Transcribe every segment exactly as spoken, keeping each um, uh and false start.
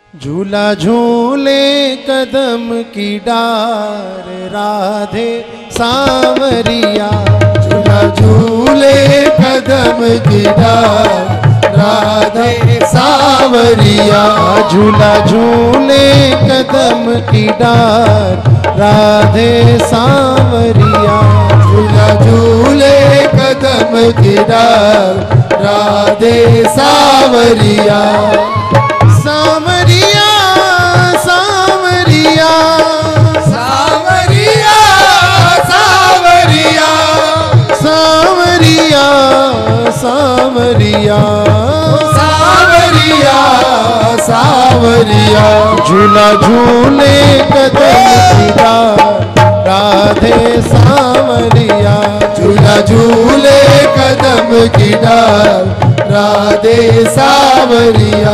झूला झूले कदम की डार राधे सांवरिया। झूला झूले कदम की डार राधे सांवरिया। झूला झूले कदम की डार राधे सांवरिया। झूला झूले कदम की डार राधे सांवरिया। सांवरिया सांवरिया सांवरिया सांवरिया सांवरिया सांवरिया सांवरिया सांवरिया। झूला झूले कदम की डार राधे सांवरिया। झूला झूले कदम की डार राधे सांवरिया।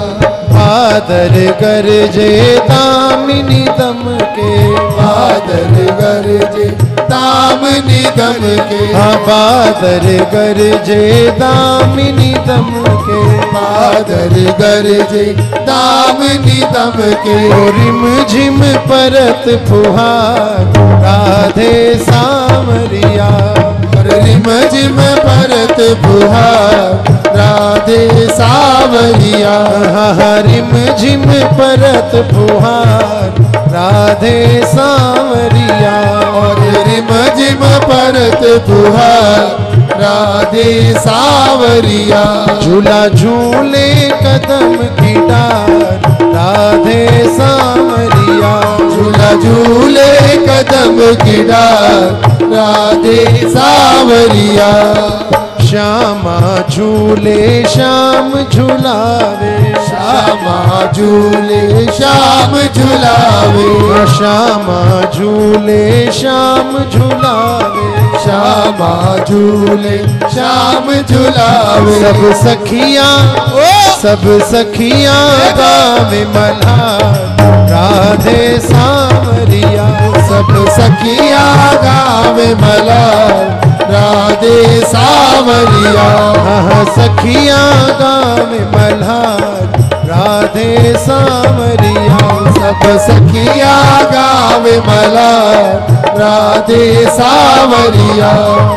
बादल गरजे दामिनी दम के। बादल गरजे दामिनी दम के। हाँ बादल गरजे दामिनी दम के। बादल गरजे दामिनी दम के। रिम झिम परत फुहार राधे सांवरिया। रिम झिम परत फुहार राधे सांवरिया। रिम झिम परत फुहार राधे सांवरिया। और रिम झिम परत फुहार राधे सांवरिया। झूला झूले कदम की डार राधे सांवरिया। झूला झूले कदम की डार राधे सांवरिया। श्यामा झूले श्याम झुलावे। श्यामा झूले श्याम झुलावे। श्यामा झूले श्याम झुलावे। श्यामा झूले श्याम झुलावे। सब सखियां सब सखियां गावे मल्हार राधे सांवरिया। सब सखियां गावे मल्हार राधे सांवरिया। हाँ सखियां गावे मल्हार राधे सांवरिया। सब सखियां गावे मल्हार राधे सांवरिया।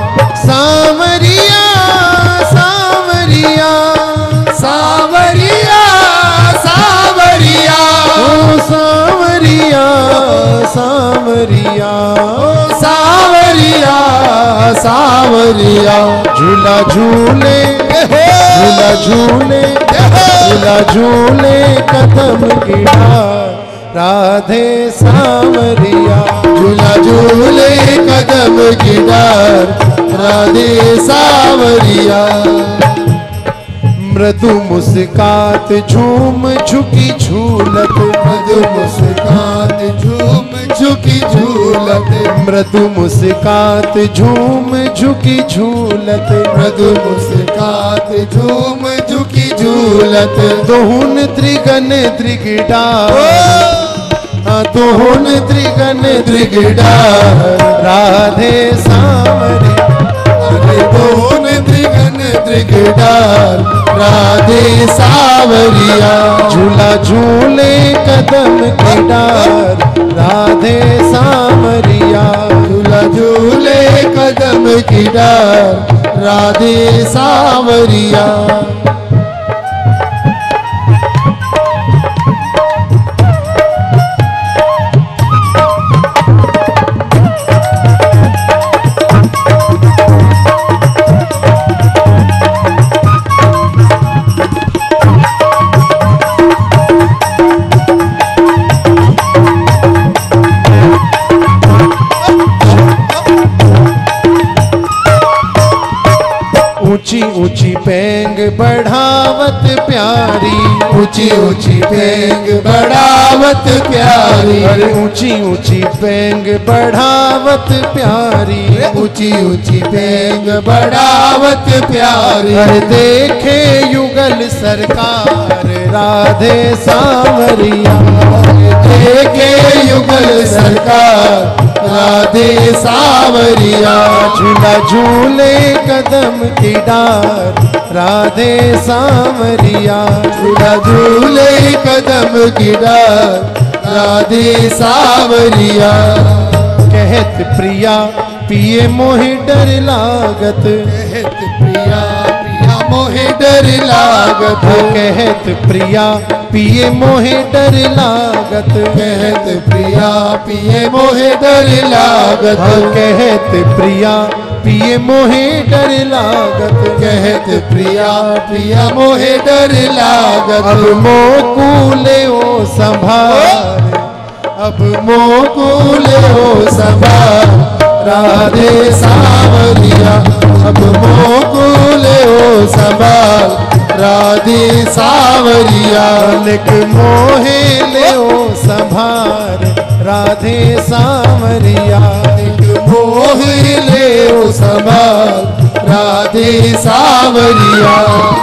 सांवरिया सांवरिया सांवरिया सांवरिया ओ सांवरिया सांवरिया सांवरिया सांवरिया। झूला झूले झूला झूले झूला झूले कदम की डार राधे सांवरिया। झूला झूले कदम की डार राधे सांवरिया। मृदु मुस्कात झूम झुकी झूलत। मृदु मुस्कात झूम झुकी झूलत। मृदु मुस्कात झूम झुकी झूलत। मृदु मुस्कात झूम झुकी झूलत। दोहुन त्रिगन त्रिगडार दोहुन त्रिगन त्रिगडार राधे सांवरिया। दोन त्रिगन त्रिगडार राधे सांवरिया। झूला झूले कदम की डार राधे सांवरिया। झूला झूले कदम की डार राधे सांवरिया। ऊंची ऊंची पेंग बढ़ावत प्यारी। ऊंची ऊंची पेंग बढ़ावत प्यारी। अरे ऊंची ऊंची पेंग बढ़ावत प्यारी। ऊंची ऊंची पेंग बढ़ावत प्यारी। अरे देखे युगल सरकार राधे सांवरिया। देखे युगल सरकार राधे सांवरिया। झूला झूले कदम की डार राधे सांवरिया। झूला झूले कदम कदम की डार राधे सावरिया। कहत प्रिया पिए मोहि डर लागत, कहत प्रिया पिया मोहे डर लागत, कहत प्रिया पिए मोहि डर लागत, कहत प्रिया पिए मोहे डर लागत, कहत प्रिया पिए मोहि डर लागत, कहत प्रिया प्रिया मोहे डर लागत। अब मोकूले ओ संभार, अब मोकूले हो संभार राधे सावरिया। अब मोकूले हो संभार राधे सावरिया। लिख मोहे ले ओ संभार राधे सावरिया। मोहे ले ओ संभार राधे सावरिया।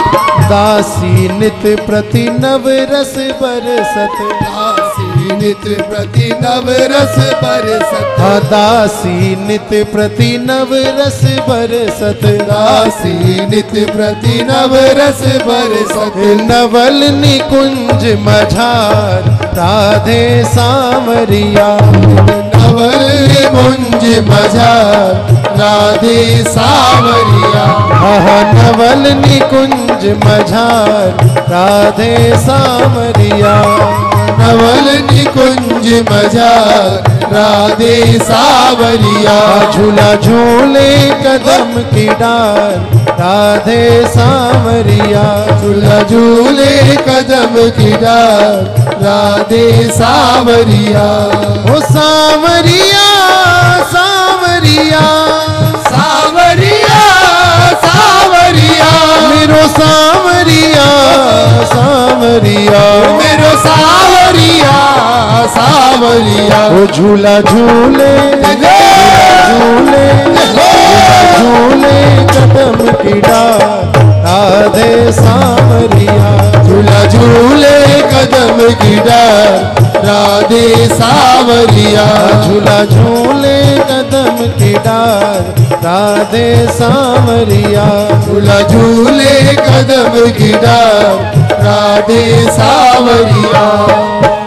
दासी नित प्रति नव रस बरसत, दासी नित प्रति नव रस बरसत, दासी नित प्रति नव रस बरसत, दासी नित प्रति नव रस बरसत। नवल निकुंज मझार राधे सावरिया। नवल मुंज मझार राधे सावरिया। नवल निकुंज मझार राधे सावरिया। नवल निकुंज मझार राधे सावरिया। झूला झूले कदम की डार राधे सावरिया। झूला झूले कदम की डार राधे सावरिया। ओ सावरिया सावरिया सावरिया सावरिया मेरो सावरिया सावरिया मेरो सावरिया सावरिया। ओ झूला झूले झूले झूले कदम की डार राधे सावरिया। झूला झूले कदम की डार राधे सावरिया। झूला झूले कदम की डार राधे सावरिया। झूला झूले कदम की डार राधे सावरिया।